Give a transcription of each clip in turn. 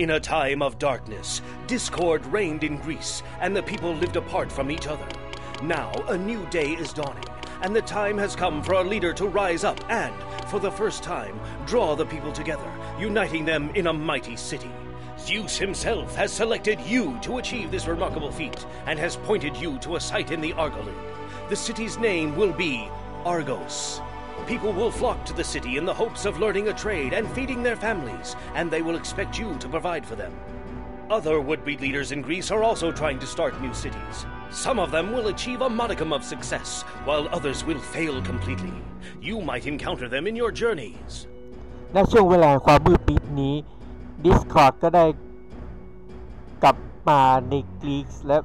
In a time of darkness, discord reigned in Greece, and the people lived apart from each other. Now a new day is dawning, and the time has come for a leader to rise up and, for the first time, draw the people together, uniting them in a mighty city. Zeus himself has selected you to achieve this remarkable feat, and has pointed you to a site in the Argolid. The city's name will be Argos. People will flock to the city in the hopes of learning a trade and feeding their families, and they will expect you to provide for them. Other would-be leaders in Greece are also trying to start new cities. Some of them will achieve a modicum of success, while others will fail completely. You might encounter them in your journeys. ในช่วงเวลาความมืดมิดนี้ Discord ก็ได้กลับมาในกรีซและ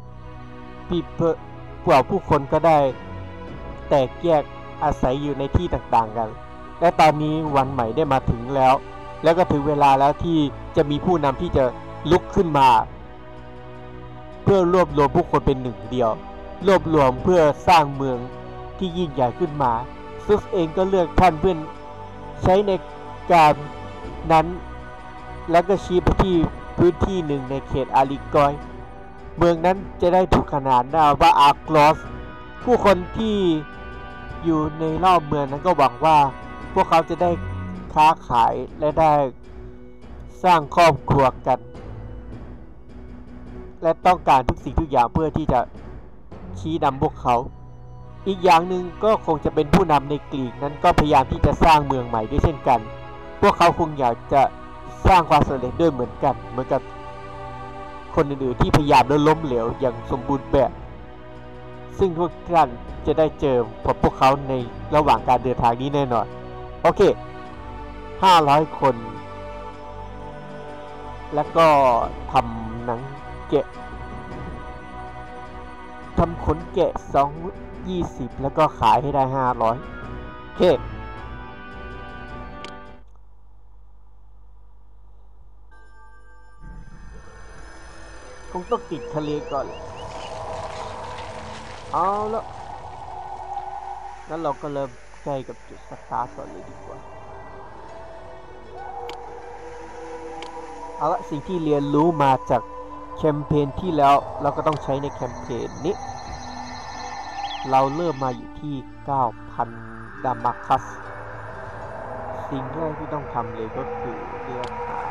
ผู้คนก็ได้แตกแยกอาศัยอยู่ในที่ต่างๆกันและตอนนี้วันใหม่ได้มาถึงแล้วก็ถึงเวลาแล้วที่จะมีผู้นำที่จะลุกขึ้นมาเพื่อรวบรวมผู้คนเป็นหนึ่งเดียวรวบรวมเพื่อสร้างเมืองที่ยิ่งใหญ่ขึ้นมาซุสเองก็เลือกท่านเพื่อใช้ในการนั้นแล้วก็ชี้ไปที่พื้นที่หนึ่งในเขตอาริกอยเมืองนั้นจะได้ถูกขนานนามว่าอาร์กลอสผู้คนที่อยู่ในรอบเมืองนั้นก็หวังว่าพวกเขาจะได้ค้าขายและได้สร้างครอบครัวกันและต้องการทุกสิ่งทุกอย่างเพื่อที่จะชี้นำพวกเขาอีกอย่างหนึ่งก็คงจะเป็นผู้นำในกรีกนั้นก็พยายามที่จะสร้างเมืองใหม่ด้วยเช่นกันพวกเขาคงอยากจะสร้างความสำเร็จด้วยเหมือนกับคนอื่นๆที่พยายามล้มเหลวอย่างสมบูรณ์แบบซึ่งพวกท่านจะได้เจอพวกเขาในระหว่างการเดินทางนี้แน่นอนโอเค500คนแล้วก็ทำหนังแกะทำขนแกะ220แล้วก็ขายให้ได้500โอเคคงต้องติดทะเลก่อนเอาละงั้นเราก็เริ่มใกล้กับจุดสตาร์ทก่อนเลยดีกว่าเอาละสิ่งที่เรียนรู้มาจากแคมเปญที่แล้วเราก็ต้องใช้ในแคมเปญนี้เราเริ่มมาอยู่ที่ 9,000 ดามาคัสสิ่งแรกที่ต้องทำเลยก็คือเลือกหา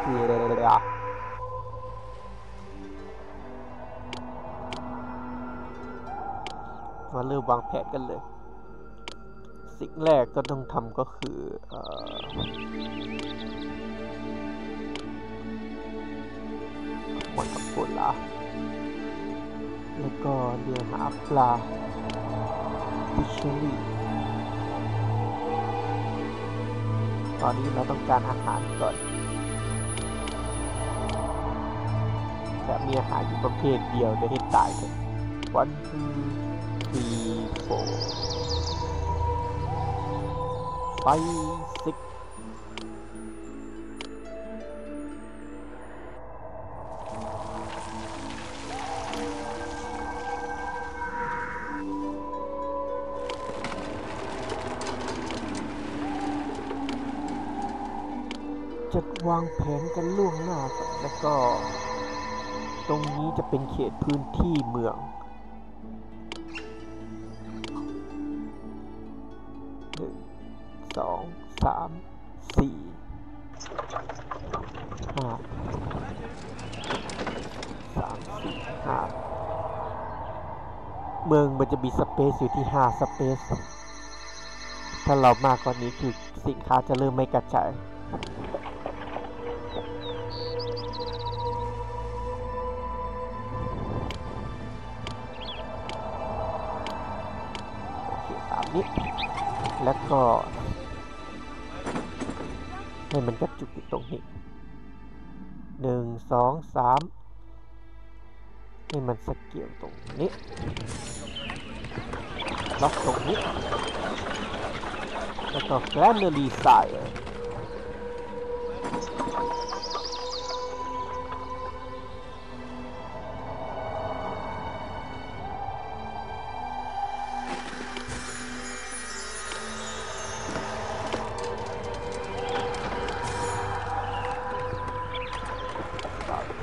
มาเริ่มวางแผนกันเลยสิ่งแรกก็ต้องทำก็คือหมดกับคนละแล้วก็เรือหาปลาฟิชเชอรี่ตอนนี้เราต้องการอาหารก่อนแต่มีอาหารอยู่ประเภทเดียวจะให้ตายเลย1 2 3 4 5 6 7 วางแผนกันล่วงหน้าก่อนแล้วก็ตรงนี้จะเป็นเขตพื้นที่เมือง1 2 3 4 5 เมืองมันจะมีสเปซอยู่ที่5สเปซถ้าเรามากกว่านี้คือสินค้าจะเริ่มไม่กระจายแล้วก็ให้มันกระจุกอยู่ตรงนี้1 2 3ให้มันสเกลตรงนี้ล็อกตรงนี้แล้วก็แกรนเนอรีไซด์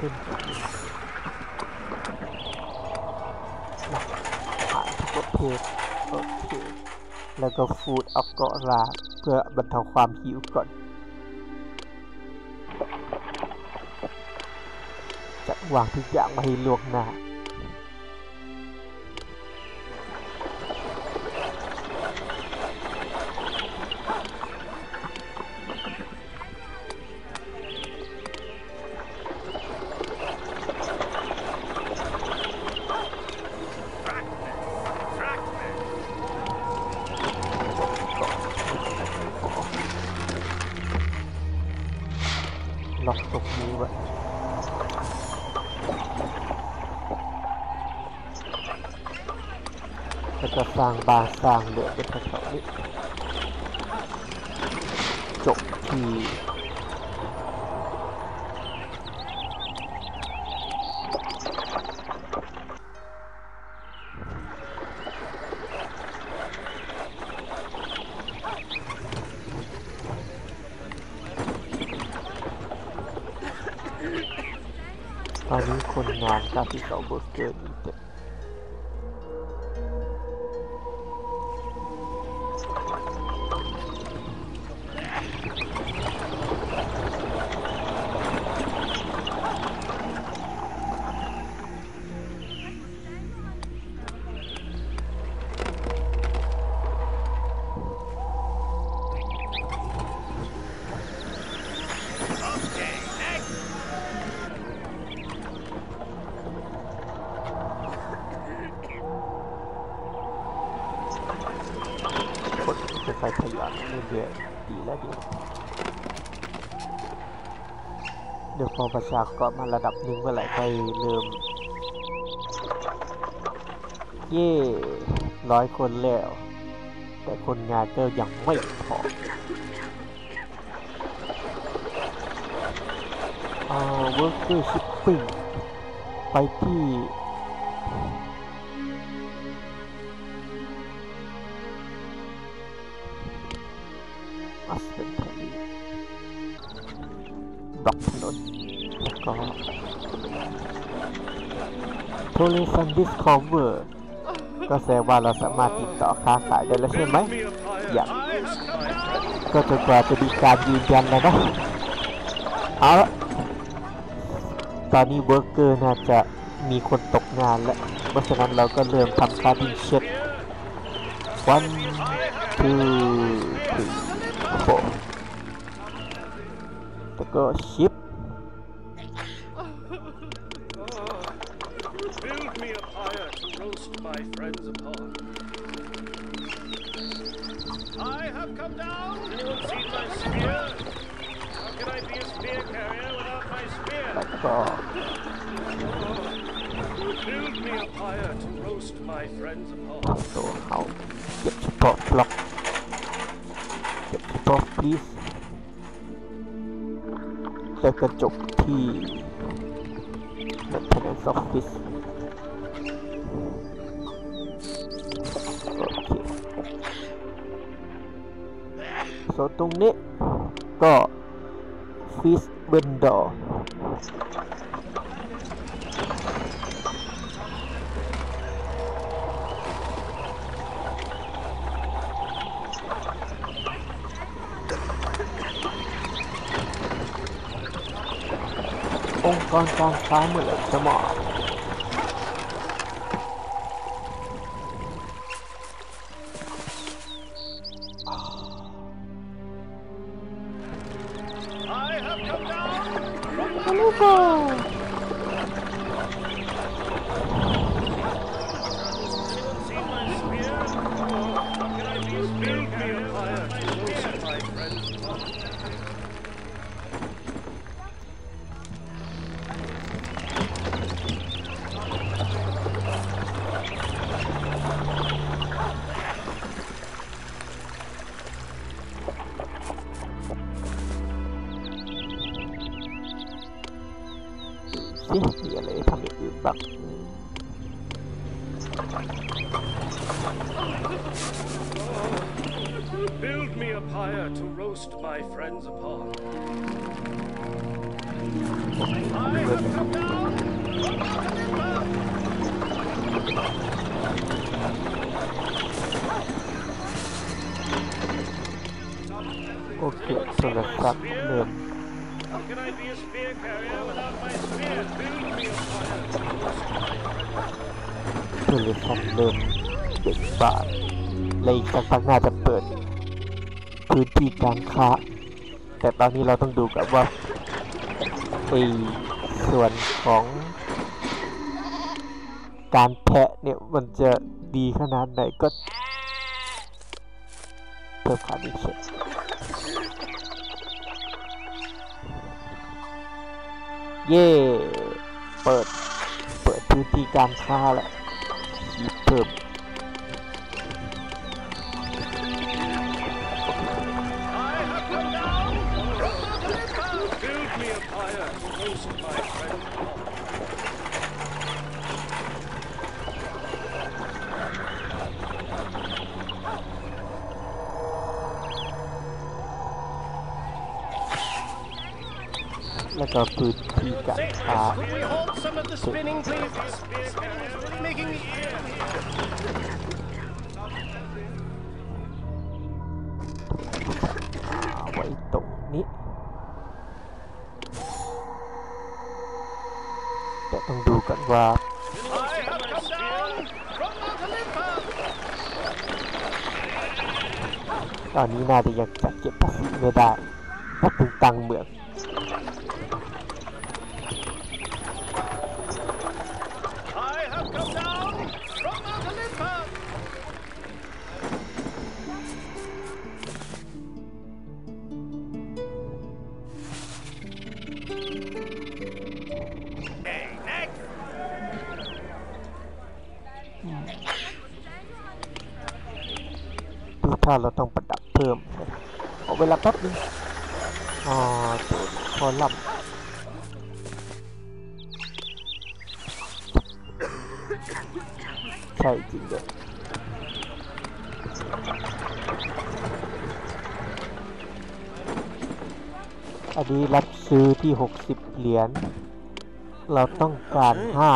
ขึ้นหลักฐานทุกประเภทโอเคแล้วก็ฟูดอัพเกาะลาเพื่อบรรเทาความหิวก่อนจะวางทุกอย่างมาให้ล่วงหน้าล็อกตรงนี้ไว้แล้วก็สร้างบ้านสร้างเรือนเป็นแถวๆนี้จบที่ตอนนี้คนงาน92เบอร์เกอร์มีแต่คนไฟขยันเรื่อยๆดีและดีเดี๋ยวพอประชากรมาระดับหนึ่งเมื่อไหร่ค่อยเริ่มเย่100 คนแล้วแต่คนงานก็ยังไม่พอเวิร์กเกอร์ชิปปิ้งไปที่อัสเซนทารีบล็อกถนนแล้วก็โทรซันดิสคอเวอร์ก็แสดงว่าเราสามารถติดต่อค้าขายได้แล้วใช่ไหมอย่างก็จนกว่าจะมีการยืนยันแล้วนะเอาละตอนนี้เวิร์กเกอร์น่าจะมีคนตกงานแล้วเพราะฉะนั้นเราก็เริ่มทำการดิ้งเช็ด 1 2 3 4แล้วก็ชิป Build me a pyre to roast my friends upon. I have come down. Anyone seen my spear? How can I be a spear carrier without my spear? แล้วก็ Build me a pyre to roast my friends upon. ตัวเขาเก็บเฉพาะบล็อกเก็บเฉพาะพีซแล้วก็จบที่ Maintenance Office โอเคส่วนตรงนี้ก็ Fish Vendorองค์กรการค้าเมื่อไหร่จะเหมาะลูกก็มีอะไรทำอย่างอื่นบ้าง Build me a pyre to roast my friends upon. โอเคโทรศัพท์เริ่มโทรศัพท์เริ่มเด็กบาทและอีกสักพักน่าจะเปิดพื้นที่การค้าแต่ตอนนี้เราต้องดูกับว่าส่วนของการแพะเนี่ยมันจะดีขนาดไหนก็เพิ่มค่าดิเช็คเย่เปิดพื้นที่การค้าแล้วเพิ่มแล้วก็พื้นที่การค้าไว้ตรงนี้แต่ต้องดูกันว่าตอนนี้น่าจะยังจัดเก็บภาษีไม่ได้เพราะเป็นตังเมืองดูถ้าเราต้องประดับเพิ่มขอเวลาแป๊บนึงตัวคอลัมน์ใช่จริงด้วยอันนี้รับซื้อที่60เหรียญเราต้องการ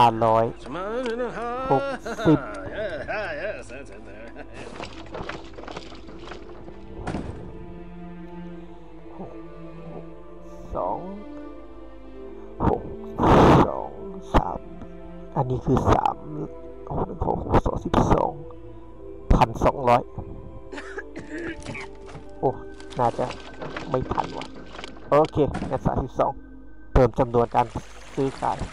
560อันนี้คือ1,200 โอ้น่าจะไม่ทันว่ะโอเคงั้น32เพิ่มจำนวนการซื้อขาย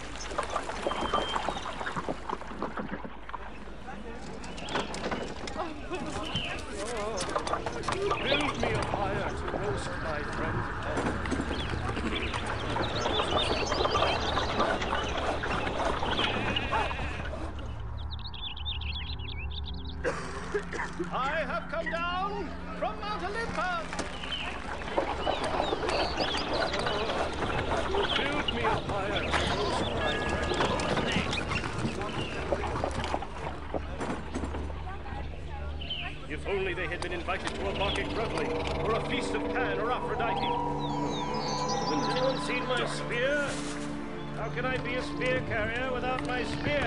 I have come down from Mount Olympus. Build me a fire, most my friend. If only they had been invited to a Bacchic revelry, or a feast of Pan or Aphrodite. Has anyone seen my spear? How can I be a spear carrier without my spear?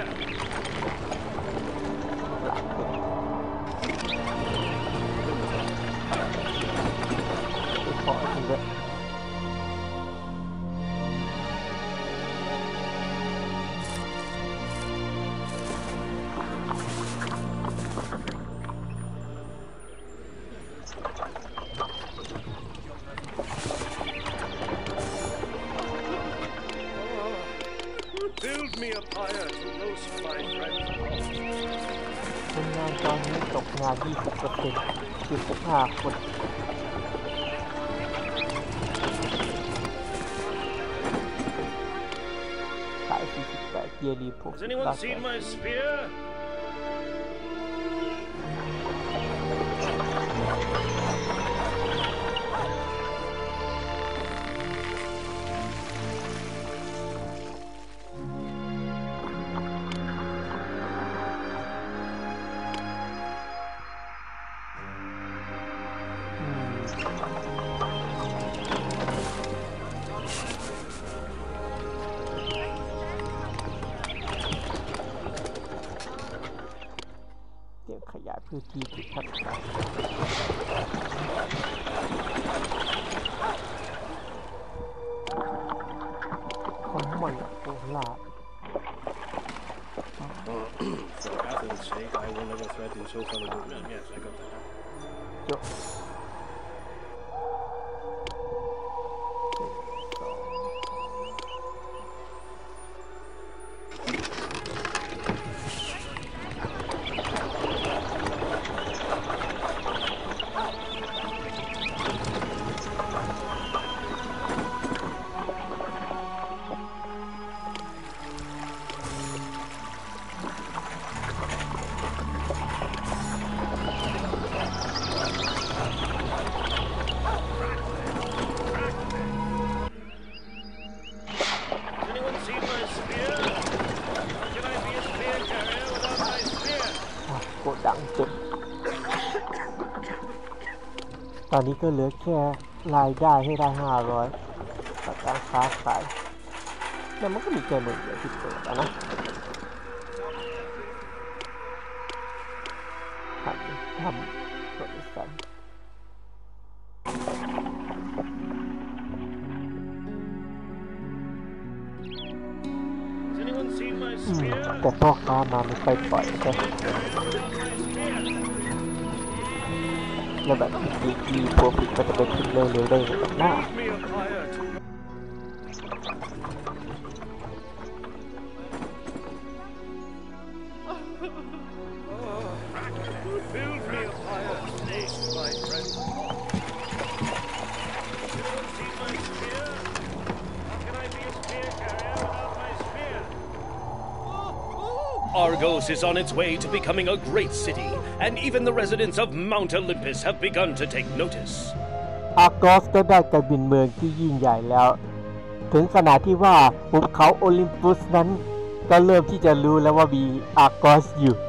Build me a pyre to roast my friends. คนงานตอนนี้ตกงาน 20% 15 คนขาย48เยลีผม Has anyone seen my spear? คือที่ที่ทัดของมันโอ้ลา For Athens' sake, I will never threaten so fellow good men. Yes, I got that. จบตอนนี้ก็เหลือแค่รายได้ให้ได้500จากการค้าขายแต่มันก็มีแค่1เดียวที่เปิดนะหันทำบริษัทแต่พ่อค้ามาไม่ค่อยปล่อยใช่แล้วแบบดีๆพวกผิดก็จะไปถึงเร็วๆได้แบบหน้า Argos is on its way to becoming a great city, and even the residents of Mount Olympus have begun to take notice. อาร์กอสก็ได้กลายเป็นเมืองที่ยิ่งใหญ่แล้วถึงขนาดที่ว่าภูเขาโอลิมปัสนั้นก็เริ่มที่จะรู้แล้วว่ามีอาร์กอสอยู่